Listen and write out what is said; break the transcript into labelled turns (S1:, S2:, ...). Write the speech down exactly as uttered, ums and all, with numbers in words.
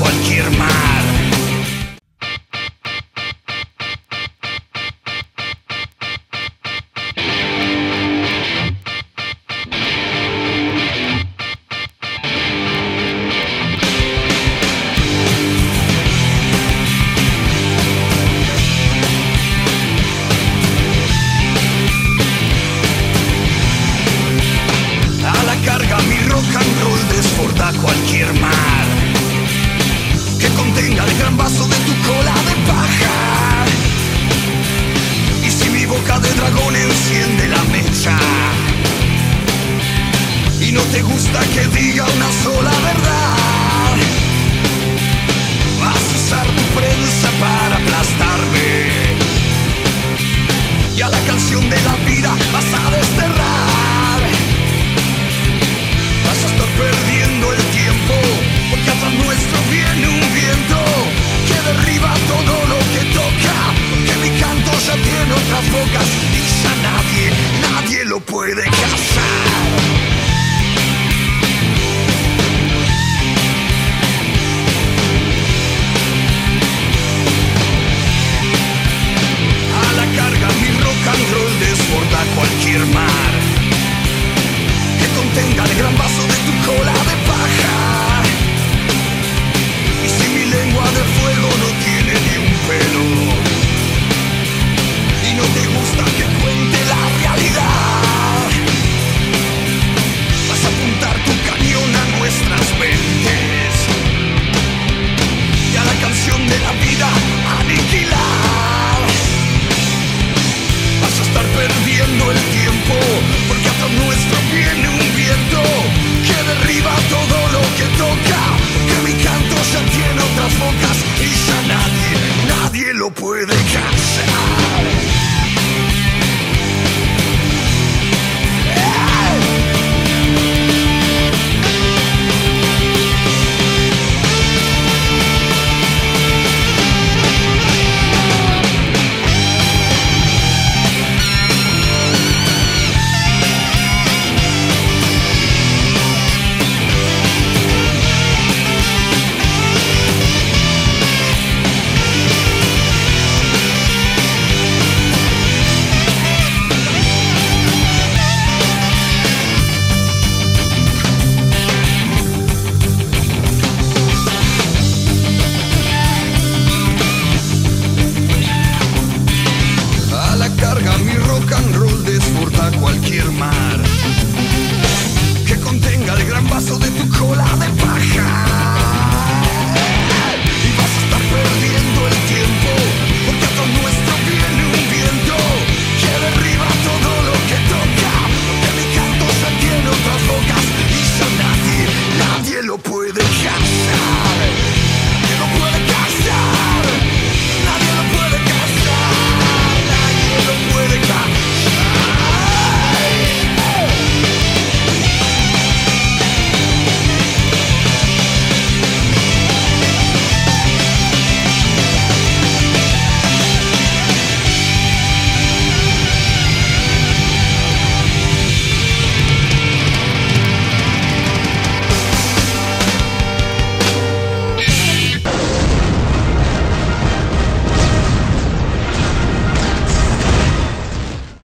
S1: cualquier mar. Cualquier mar que contenga el gran vaso de tu cola de paja. Y si mi boca de dragón enciende la mecha y no te gusta que diga una sola verdad, vas a usar tu prensa para aplastarme y a la canción de la vida vas a desterrar. Vas a estar perdiendo el tiempo, porque atrás nuestro viene un viento que derriba todo lo que toca, porque mi canto ya tiene otras bocas y ya nadie, nadie lo puede cazar. A la carga mi rock and roll desborda cualquier mar que contenga el gran vaso de tu cola de paja. Y si mi lengua de fuego no tiene ni un pelo y no te gusta que cuente la